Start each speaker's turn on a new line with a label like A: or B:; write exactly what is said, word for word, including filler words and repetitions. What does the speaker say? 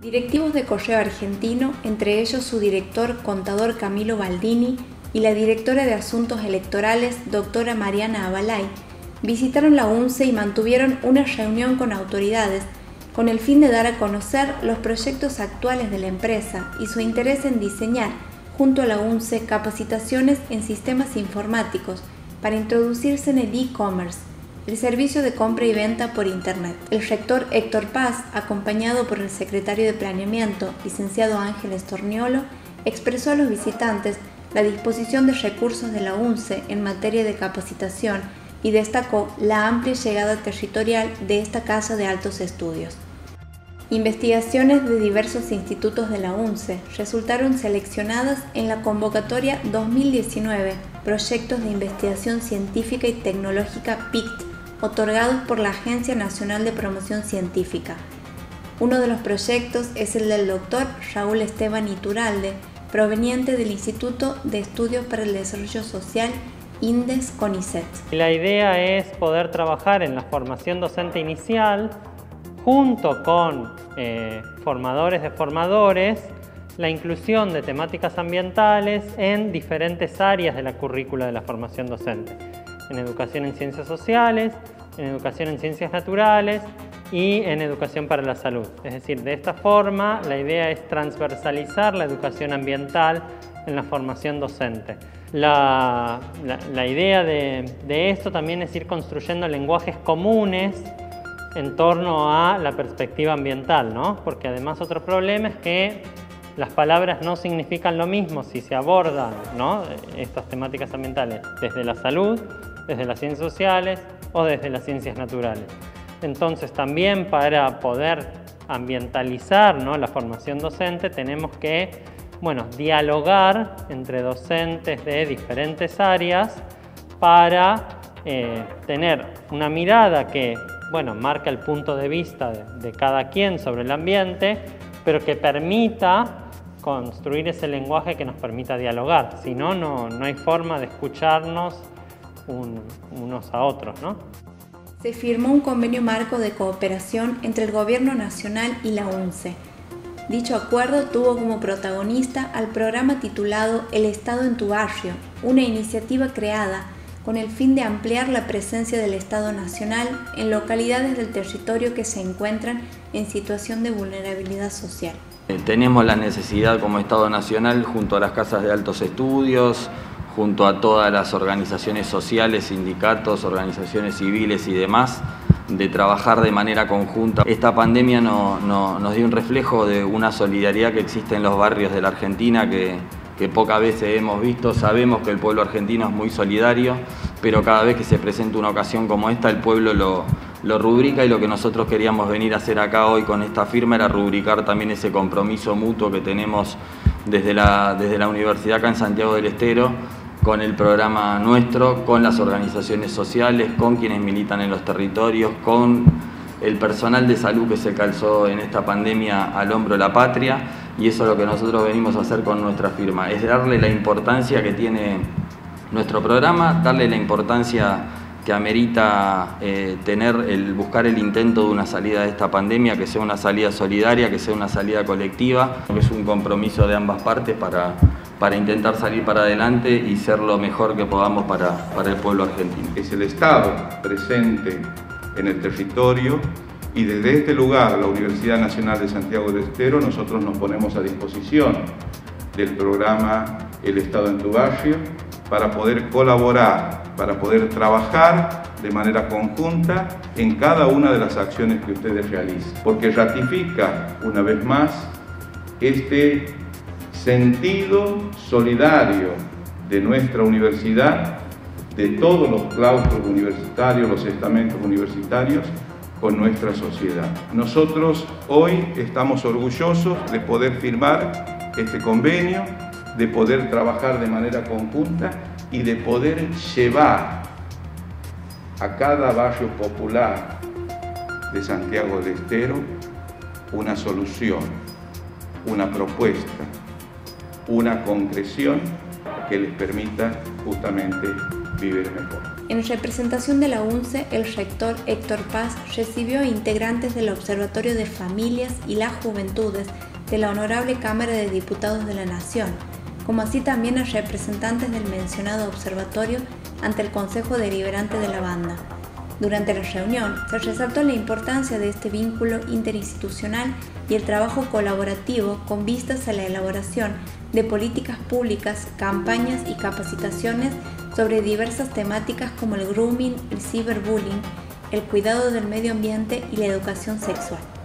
A: Directivos de Correo Argentino, entre ellos su director contador Camilo Baldini y la directora de Asuntos Electorales, doctora Mariana Abalay, visitaron la UNCE y mantuvieron una reunión con autoridades con el fin de dar a conocer los proyectos actuales de la empresa y su interés en diseñar, junto a la UNCE, capacitaciones en sistemas informáticos para introducirse en el e-commerce, el servicio de compra y venta por Internet. El rector Héctor Paz, acompañado por el secretario de Planeamiento, licenciado Ángel Estorniolo, expresó a los visitantes la disposición de recursos de la UNCE en materia de capacitación y destacó la amplia llegada territorial de esta casa de altos estudios. Investigaciones de diversos institutos de la UNCE resultaron seleccionadas en la convocatoria dos mil diecinueve, Proyectos de Investigación Científica y Tecnológica P I C T, otorgados por la Agencia Nacional de Promoción Científica. Uno de los proyectos es el del doctor Raúl Esteban Iturralde, proveniente del Instituto de Estudios para el Desarrollo Social INDES CONICET.
B: La idea es poder trabajar en la formación docente inicial junto con eh, formadores de formadores, la inclusión de temáticas ambientales en diferentes áreas de la currícula de la formación docente, en educación en ciencias sociales, en educación en ciencias naturales y en educación para la salud. Es decir, de esta forma la idea es transversalizar la educación ambiental en la formación docente. La, la, la idea de, de esto también es ir construyendo lenguajes comunes en torno a la perspectiva ambiental, ¿no? Porque además otro problema es que las palabras no significan lo mismo si se abordan, ¿no?, estas temáticas ambientales desde la salud, desde las ciencias sociales o desde las ciencias naturales. Entonces también para poder ambientalizar, ¿no?, la formación docente tenemos que, bueno, dialogar entre docentes de diferentes áreas para eh, tener una mirada que, bueno, marca el punto de vista de, de cada quien sobre el ambiente, pero que permita construir ese lenguaje que nos permita dialogar. Si no, no, no hay forma de escucharnos un, unos a otros, ¿no?
A: Se firmó un convenio marco de cooperación entre el Gobierno Nacional y la UNCE. Dicho acuerdo tuvo como protagonista al programa titulado El Estado en tu Barrio, una iniciativa creada con el fin de ampliar la presencia del Estado Nacional en localidades del territorio que se encuentran en situación de vulnerabilidad social.
C: Tenemos la necesidad como Estado Nacional, junto a las casas de altos estudios, junto a todas las organizaciones sociales, sindicatos, organizaciones civiles y demás, de trabajar de manera conjunta. Esta pandemia no, no, nos dio un reflejo de una solidaridad que existe en los barrios de la Argentina que, que pocas veces hemos visto. Sabemos que el pueblo argentino es muy solidario, pero cada vez que se presenta una ocasión como esta, el pueblo lo, lo rubrica, y lo que nosotros queríamos venir a hacer acá hoy con esta firma era rubricar también ese compromiso mutuo que tenemos desde la, desde la Universidad acá en Santiago del Estero, con el programa nuestro, con las organizaciones sociales, con quienes militan en los territorios, con el personal de salud que se calzó en esta pandemia al hombro de la patria, y eso es lo que nosotros venimos a hacer con nuestra firma, es darle la importancia que tiene nuestro programa, darle la importancia que amerita eh, tener el buscar el intento de una salida de esta pandemia, que sea una salida solidaria, que sea una salida colectiva, que es un compromiso de ambas partes para, para intentar salir para adelante y ser lo mejor que podamos para, para el pueblo argentino.
D: Es el Estado presente en el territorio, y desde este lugar, la Universidad Nacional de Santiago del Estero, nosotros nos ponemos a disposición del programa El Estado en tu Barrio para poder colaborar, para poder trabajar de manera conjunta en cada una de las acciones que ustedes realicen, porque ratifica una vez más este sentido solidario de nuestra universidad, de todos los claustros universitarios, los estamentos universitarios, con nuestra sociedad. Nosotros hoy estamos orgullosos de poder firmar este convenio, de poder trabajar de manera conjunta y de poder llevar a cada barrio popular de Santiago del Estero una solución, una propuesta, una concreción que les permita justamente vivir mejor.
A: En representación de la UNCE, el rector Héctor Paz recibió a integrantes del Observatorio de Familias y las Juventudes de la Honorable Cámara de Diputados de la Nación, como así también a representantes del mencionado observatorio ante el Consejo Deliberante de la banda. Durante la reunión se resaltó la importancia de este vínculo interinstitucional y el trabajo colaborativo con vistas a la elaboración de políticas públicas, campañas y capacitaciones sobre diversas temáticas como el grooming, el ciberbullying, el cuidado del medio ambiente y la educación sexual.